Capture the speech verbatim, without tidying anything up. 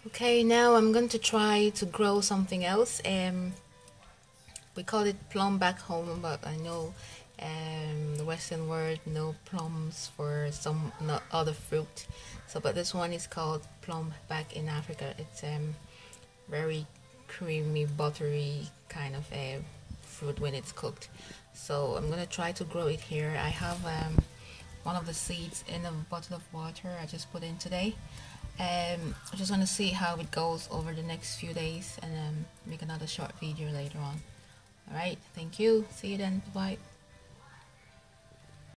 Okay, now I'm going to try to grow something else. Um, we call it plum back home, but I know um, the Western word no plums for some no, other fruit. So, but this one is called plum back in Africa. It's um very creamy, buttery kind of a fruit when it's cooked. So I'm gonna try to grow it here. I have um one of the seeds in a bottle of water I just put in today. Um, I just want to see how it goes over the next few days and um, make another short video later on. Alright, thank you. See you then. Bye.